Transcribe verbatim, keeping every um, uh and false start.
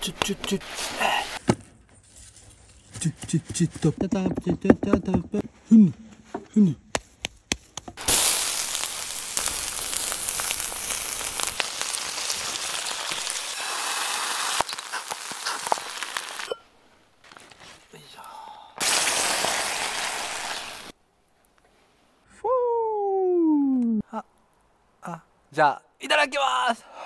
ちょちょちょちょちょちょとたたちょちょちょとふんふん。あ、あ、じゃあいただきます。